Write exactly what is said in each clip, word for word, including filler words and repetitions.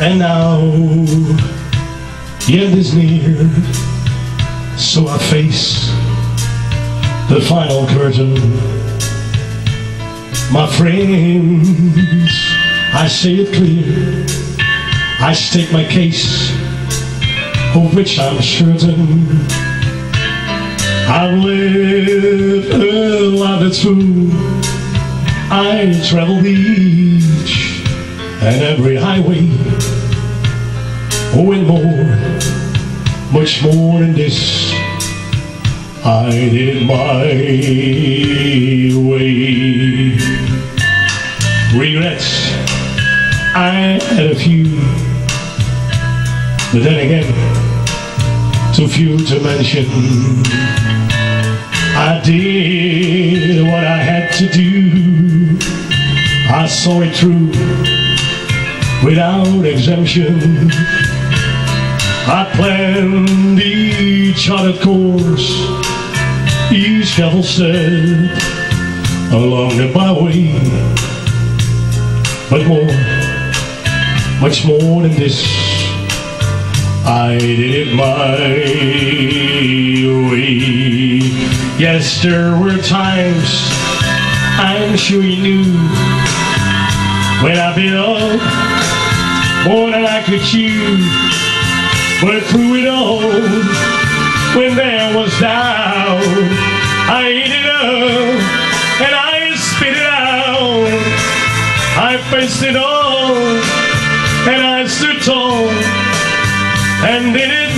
And now the end is near, so I face the final curtain. My friends, I say it clear, I state my case, of which I'm certain. I've lived a life that's full. I traveled each and every highway. Oh, and more, much more than this, I did it my way. Regrets, I had a few, but then again, too few to mention. I did what I had to do, I saw it through without exemption. I planned each charted course, each careful step along the byway. But more, much more than this, I did it my way. Yes, there were times, I'm sure you knew, when I bit off more than I could chew. But through it all, when there was doubt, I ate it up and I spit it out. I faced it all and I stood tall and did it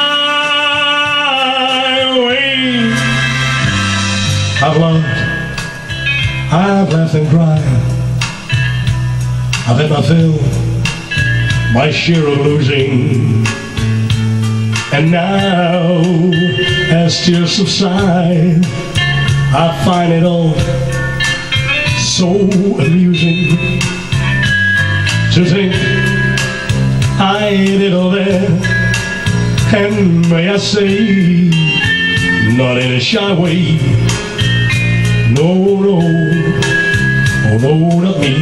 my way. I've loved, I've laughed and cried, I've had my fill, my share of losing. And now, as tears subside, I find it all so amusing to think I did all that. And may I say, not in a shy way, no, no, oh no, not me.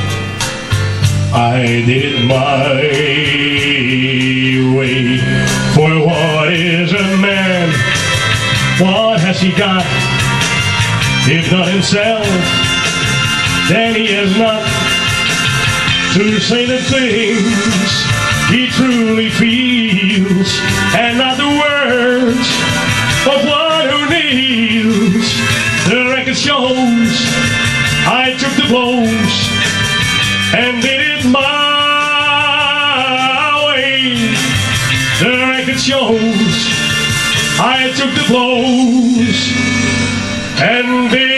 I did it my way. For what is a man? What has he got? If not himself, then he has not to say the things he truly feels, and not the words of one who kneels. The record shows I took the blows and did it my way. The record shows I took the blows and did